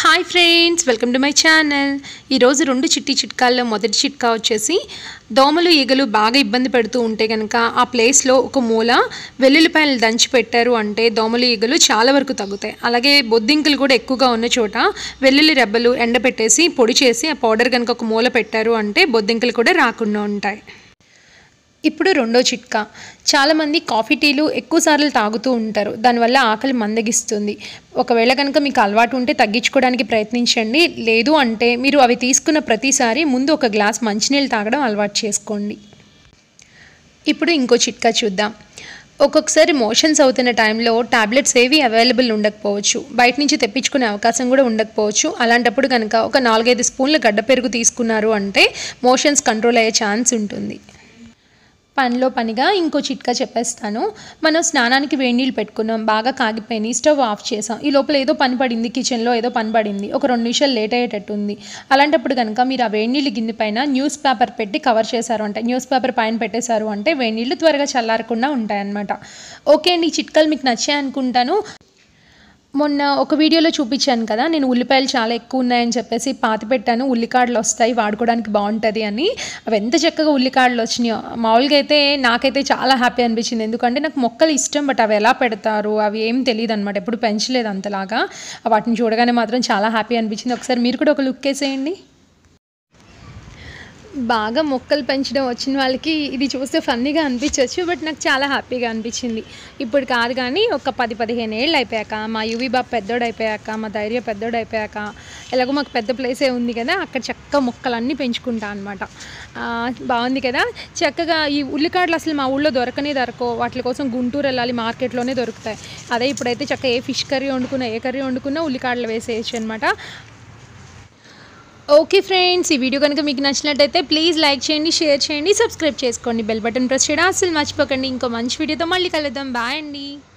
Hi friends, welcome to my channel. ఈరోజు రెండు చిట్కాల్లో మొదటి చిట్కా వచ్చేసి దోమలు ఈగలు బాగా ఇబ్బంది పెడుతూ ఉంటే కనుక ఆ ప్లేస్లో ఒక మూల వెల్లుల్లిపాయలు దంచి పెట్టారు అంటే దోమలు ఈగలు చాలా వరకు తగ్గుతాయి. అలాగే బొద్దింకలు కూడా ఎక్కువగా ఉన్న చోట వెల్లుల్లి రెబ్బలు ఎండబెట్టేసి పొడి చేసి ఆ పౌడర్ కనుక ఒక మూల పెట్టారు అంటే బొద్దింకలు కూడా రాకుండా ఉంటాయి. ఇప్పుడు రెండో చిట్కా, చాలామంది కాఫీ టీలు ఎక్కువసార్లు తాగుతూ ఉంటారు. దానివల్ల ఆకలి మందగిస్తుంది. ఒకవేళ కనుక మీకు అలవాటు ఉంటే తగ్గించుకోవడానికి ప్రయత్నించండి. లేదు అంటే మీరు అవి తీసుకున్న ప్రతిసారి ముందు ఒక గ్లాస్ మంచినీళ్ళు తాగడం అలవాటు చేసుకోండి. ఇప్పుడు ఇంకో చిట్కా చూద్దాం. ఒక్కొక్కసారి మోషన్స్ అవుతున్న టైంలో టాబ్లెట్స్ ఏవి అవైలబుల్ ఉండకపోవచ్చు, బయట నుంచి తెప్పించుకునే అవకాశం కూడా ఉండకపోవచ్చు. అలాంటప్పుడు కనుక ఒక 4-5 స్పూన్ల గడ్డ పెరుగు తీసుకున్నారు అంటే మోషన్స్ కంట్రోల్ అయ్యే ఛాన్స్ ఉంటుంది. పనిలో పనిగా ఇంకో చిట్కా చెప్పేస్తాను. మనం స్నానానికి వేడి నీళ్ళు పెట్టుకున్నాం, బాగా కాగిపోయినాయి, స్టవ్ ఆఫ్ చేసాం. ఈ లోపల ఏదో పని పడింది, కిచెన్లో ఏదో పని పడింది, ఒక 2 నిమిషాలు లేట్ అయ్యేటట్టు ఉంది. అలాంటప్పుడు కనుక మీరు ఆ వేడి నీళ్ళు గిన్నె పైన న్యూస్ పేపర్ పెట్టి కవర్ చేశారు అంటే, న్యూస్ పేపర్ పైన పెట్టేశారు అంటే వేడి నీళ్ళు త్వరగా చల్లారకుండా ఉంటాయన్నమాట. ఓకే అండి, ఈ చిట్కాలు మీకు నచ్చాయి అనుకుంటాను. మొన్న ఒక వీడియోలో చూపించాను కదా, నేను ఉల్లిపాయలు చాలా ఎక్కువ ఉన్నాయని చెప్పేసి పాతి పెట్టాను. ఉల్లికాడలు వస్తాయి, వాడుకోవడానికి బాగుంటుంది అని. అవి ఎంత చక్కగా ఉల్లికాడలు వచ్చినాయో. మామూలుగా అయితే నాకైతే చాలా హ్యాపీ అనిపించింది. ఎందుకంటే నాకు మొక్కలు ఇష్టం, బట్ అవి ఎలా పెడతారు అవి ఏం తెలియదు అనమాట. ఎప్పుడు పెంచలేదు అంతలాగా. వాటిని చూడగానే మాత్రం చాలా హ్యాపీ అనిపించింది. ఒకసారి మీరు కూడా ఒక లుక్ వేసేయండి. బాగా మొక్కలు పెంచడం వచ్చిన వాళ్ళకి ఇది చూస్తే ఫన్నీగా అనిపించవచ్చు, బట్ నాకు చాలా హ్యాపీగా అనిపించింది. ఇప్పుడు కాదు కానీ ఒక 10-15 ఏళ్ళు అయిపోయాక, మా యువి బాబు పెద్దోడు అయిపోయాక, మా ధైర్య పెద్దోడు అయిపోయాక, ఎలాగో మాకు పెద్ద ప్లేసే ఉంది కదా, అక్కడ చక్కగా మొక్కలన్నీ పెంచుకుంటా అనమాట. బాగుంది కదా. చక్కగా ఈ ఉల్లికాడలు అసలు మా ఊళ్ళో దొరకవు. వాటి కోసం గుంటూరు వెళ్ళాలి, మార్కెట్లోనే దొరుకుతాయి. అదే ఇప్పుడైతే చక్కగా ఏ ఫిష్ కర్రీ వండుకున్నా, ఏ కర్రీ వండుకున్నా ఉల్లికాడలు వేసేయచ్చు అనమాట. ఓకే ఫ్రెండ్స్, ఈ వీడియో కనుక మీకు నచ్చినట్టయితే ప్లీజ్ లైక్ చేయండి, షేర్ చేయండి, సబ్స్క్రైబ్ చేసుకోండి, బెల్ బటన్ ప్రెస్ చేయడం అసలు మర్చిపోకండి. ఇంకో మంచి వీడియోతో మళ్ళీ కలుద్దాం. బాయ్ అండి.